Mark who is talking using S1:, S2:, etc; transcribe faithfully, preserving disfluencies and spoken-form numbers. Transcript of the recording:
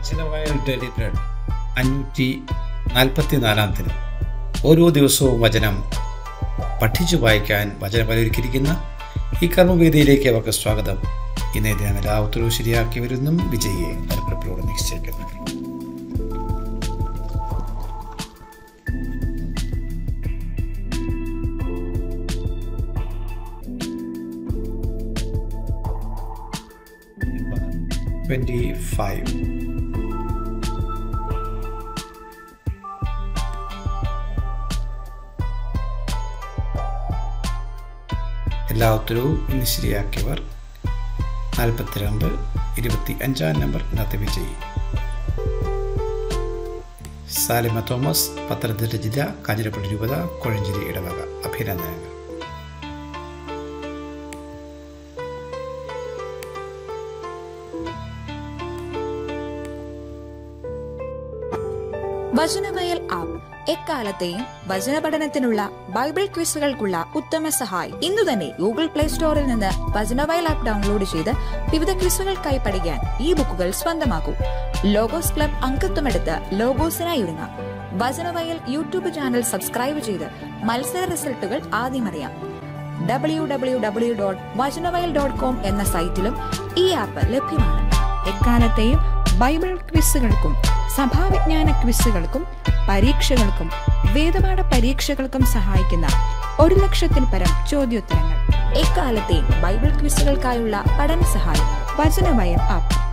S1: Vachanavayal daily bread അഞ്ഞൂറ്റി നാൽപ്പത്തി നാലാം ദിനം ഓരോ ദിവസവും വചനം പഠിച്ചു വായിക്കാൻ വചനവയൽ ഒരുക്കിയിരിക്കുന്ന ഈ കർമ്മവേദിയിലേക്ക് അവർക്ക് സ്വാഗതം. ഇന്നേ ദിനം എല്ലാ ഉത്തരവും ശരിയാക്കി വരുന്നും വിജയിയെ ഫലപ്രപ്പോടെ നിശ്ചയിക്കുന്നു. twenty-five. എല്ലാ ഉത്തരവും ഇന്ന് ശരിയാക്കിയവർ നാൽപ്പത്തിരണ്ട് ഇരുപത്തി അഞ്ചാം നമ്പർ ഇന്നത്തെ വിജയി സാലിമ തോമസ്, പത്തനംതിട്ട ജില്ല, കാഞ്ഞിരപ്പള്ളി രൂപത, കോഴഞ്ചേരി ഇടവക. അഭിനന്ദനങ്ങൾ.
S2: വചനവയൽ ആപ്പ് എക്കാലത്തെയും വചന പഠനത്തിനുള്ള ബൈബിൾ ക്വിസുകൾക്കുള്ള ഉത്തമ സഹായി. ഇന്നു തന്നെ ഗൂഗിൾ പ്ലേ സ്റ്റോറിൽ നിന്ന് വചനവയൽ ആപ്പ് ഡൗൺലോഡ് ചെയ്ത് വിവിധ ക്വിസുകൾക്കായി പഠിക്കാൻ ഈ ബുക്കുകൾ സ്വന്തമാക്കൂ. ലോഗോസ് ക്ലബ് അംഗത്വമെടുത്ത് ലോഗോസിനായി ഒരുങ്ങാം. വചനവയൽ യൂട്യൂബ് ചാനൽ സബ്സ്ക്രൈബ് ചെയ്ത് മത്സര റിസൾട്ടുകൾ ആദ്യം അറിയാം. W W W dot Vachanavayal dot com എന്ന സൈറ്റിലും ഈ ആപ്പ് ലഭ്യമാണ്. എക്കാലത്തെയും ബൈബിൾ ക്വിസുകൾക്കും സഭാവിജ്ഞാന ക്വിസുകൾക്കും പരീക്ഷകൾക്കും വേദപാഠ പരീക്ഷകൾക്കും സഹായിക്കുന്ന ഒരു ലക്ഷത്തിൽ പരം ചോദ്യോത്തരങ്ങൾ. എക്കാലത്തെയും ബൈബിൾ ക്വിസുകൾക്കായുള്ള പഠന സഹായം വചനവയൽ ആപ്പ്.